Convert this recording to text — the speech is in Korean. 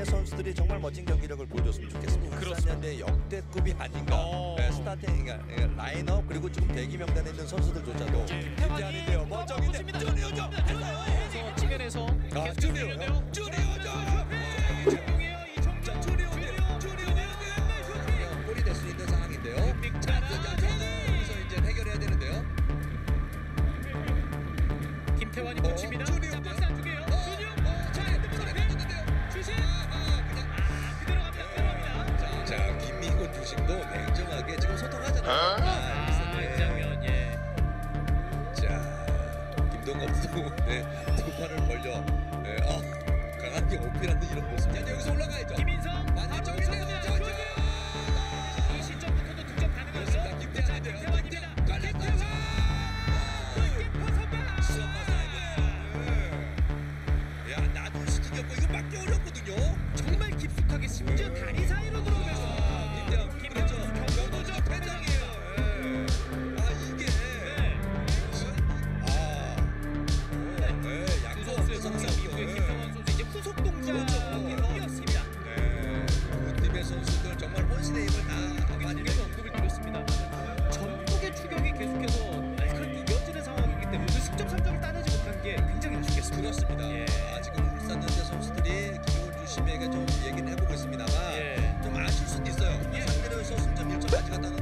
울산현대 선수들이 정말 멋진 경기력을 보여줬으면 좋겠습니다. 울산현대 역대급이 아닌가. 네, 스타팅 라인업 그리고 지금 대기 명단에 있는 선수들조차도 김태환인데요. 멋쩍인데 쭈니오죠. 그래서 측면에서 쭈니오죠. 골이 될 수 있는 상황인데요. 여기서 이제 해결해야 되는데요. 김태환이 붙입니다. 쭈니오. 박스 안쪽이에요. 쭈니오. 자, 핸드폰 앞에 주심. 그대로 갑니다. 자, 김민곤 주심도 냉정하게 지금 소통하잖아요. 이 장면, 예. 자, 김동갑도 두 팔을 벌려 강하게 어필하는 이런 모습. 자, 여기서 올라가야죠. 김인성. 반대쪽인데요. 이 시점부터도 득점 가능하죠. 김태환인데요. 김태환입니다. 야, 나도 시즌이었고 이거 막기 어렵거든요. 정말 깊숙하게 심지어 다리 사이로 들어오면서 김태환 경도적 퇴장이에요. 이게 무슨 양 선수의 공격 이후에 김태환 선수 이제 후속 동작이 뛰었습니다. 두 팀의 선수들 정말 혼신의 힘을 다 많이 계속 언급을 드렸습니다. 전국의 추격이 계속해서 날카롭게 이어지는 상황이기 때문에 승점 3점을 따내지 못한 게 굉장히 아쉽겠습니다. 그렇습니다. 예. 지금 울산현대 선수들이 김용훈 주심에게 좀 얘기를 해보고 있습니다만 예. 좀 아실 수도 있어요. 상대로서 승점 1점 가져갔다는